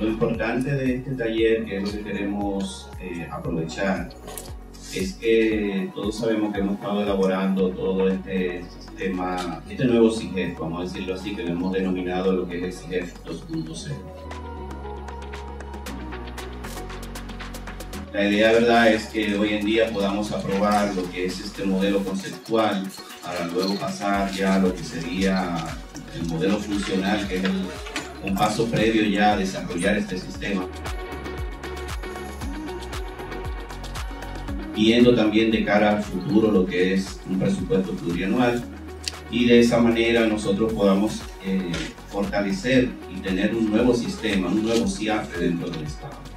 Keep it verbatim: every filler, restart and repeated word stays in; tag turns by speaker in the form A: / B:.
A: Lo importante de este taller, que es lo que queremos eh, aprovechar, es que todos sabemos que hemos estado elaborando todo este sistema, este nuevo S I G E F, vamos a decirlo así, que lo hemos denominado lo que es el S I G E F dos punto cero. La idea, verdad, es que hoy en día podamos aprobar lo que es este modelo conceptual para luego pasar ya a lo que sería el modelo funcional, que es el, un paso previo ya a desarrollar este sistema. Viendo también de cara al futuro lo que es un presupuesto plurianual, y de esa manera nosotros podamos eh, fortalecer y tener un nuevo sistema, un nuevo C I A F E dentro del Estado.